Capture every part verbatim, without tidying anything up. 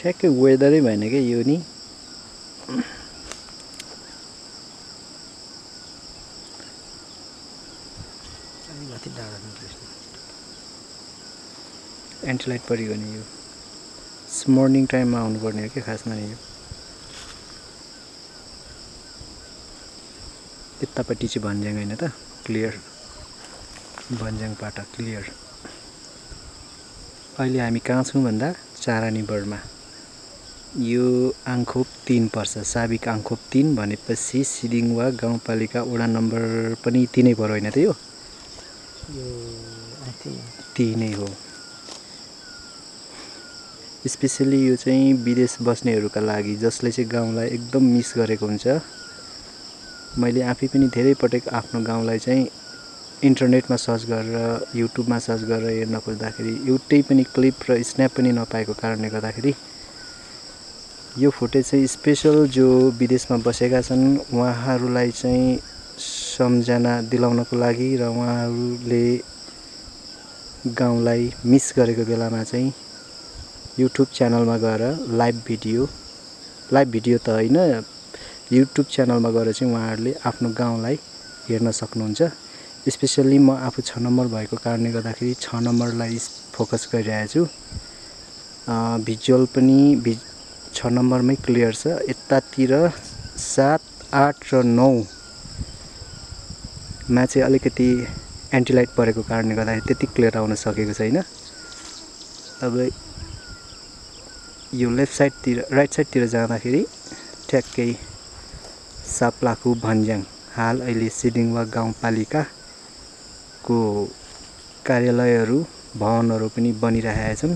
ठ्याक्कै वेदरै भएन के यो नि एन्टी लाइट परियो नि यो मर्निङ टाइममा आउनुपर्ने हो के खासमा नि यो यतापट्टि चाहिँ भन्ज्याङ होइन त क्लियर भन्ज्याङ पाटा क्लियर अहिले हामी कहाँ छौँ भन्दा चारानीबरमा यो आङखोप तीन पर्छ साबिक आङखोप तीन भनेपछि सिदिङवा गाउँपालिका वडा नम्बर पनि तीनै पर्यो होइन त यो तीनै हो स्पेसली यो चाहिँ विदेश बस्नेहरूका लागि जसले चाहिँ गाउँलाई एकदम मिस गरेको हुन्छ मैले आफै पनि धेरै पटक आफ्नो गाउँलाई चाहिँ इन्टरनेटमा सर्च गरेर युट्युबमा सर्च गरेर हेर्न खोज्दाखेरि एउटै पनि क्लिप र स्न्याप पनि नपाएको कारणले गर्दाखेरि यो फुटेज चाहिँ स्पेशल जो विदेशमा बसेका छन् उहाँहरूलाई चाहिँ सम्झना दिलाउनको लागि र उहाँहरूले गाउँलाई मिस गरेको बेलामा चाहिँ युट्युब च्यानलमा गएर लाइभ भिडियो लाइभ भिडियो त होइन युट्युब च्यानलमा गएर चाहिँ उहाँहरूले आफ्नो गाउँलाई हेर्न सक्नुहुन्छ स्पेसल्ली म आफू छ नम्बर भएको कारणले गर्दाखेरि छ नम्बरलाई फोकस गरिरहेको छु भिजुअल पनि भि छ नम्बरमै क्लियर छ यतातिर सात आठ र नौ मा चाहिँ अलिकति एन्टिलाइट परेको कारणले गर्दाखेरि त्यति क्लियर आउन सकेको छैन अब यो लेफ्ट साइडतिर राइट साइडतिर जाँदाखेरि ठ्याक्कै साप्लाखु भन्ज्याङ हाल अहिले सिदिङवा गाउँपालिकाको कार्यालयहरू भवनहरू पनि बनिरहेका छन्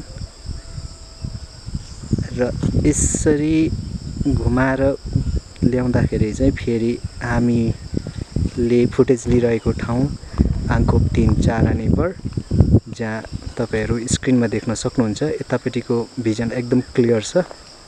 र यसरी घुमाएर ल्याउँदाखेरि चाहिँ फेरि हामीले फुटेज लिइरहेको ठाउँ आङखोप तीन चारानीबर जहाँ तपाईहरु स्क्रिनमा देख्न सक्नुहुन्छ यतापट्टिको भिजन एकदम क्लियर छ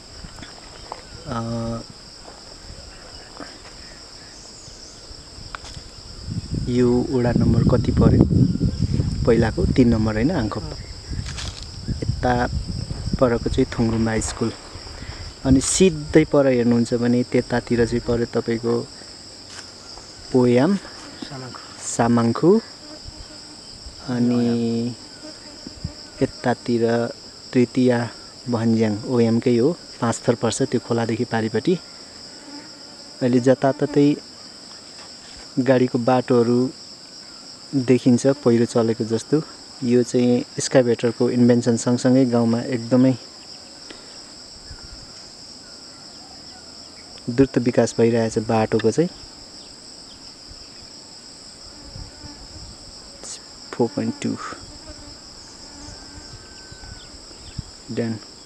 यो वडा नम्बर कति पर्यो पहिलाको तीन नम्बर हैन आङखोप यता परको चाहिँ थुङरुम्बा स्कुल अनि सिधै पर हेर्नुहुन्छ भने त्यतातिर चाहिँ पर्यो तपाईको पोयाम सामाङखु अनि यतातिर तृतीय भन्ज्याङ ओएमकै हो पाँच थर पर्छ त्यो खोलादेखि पारिपट्टि अहिले जताततै गाडीको बाटोहरू देखिन्छ पहिरो चलेको जस्तो यो चाहिँ एक्सकाभेटरको इन्भेन्सन सँगसँगै गाउँमा एकदमै द्रुत विकास भइरहेछ बाटोको चाहिँ फोर पोइन्ट टू डन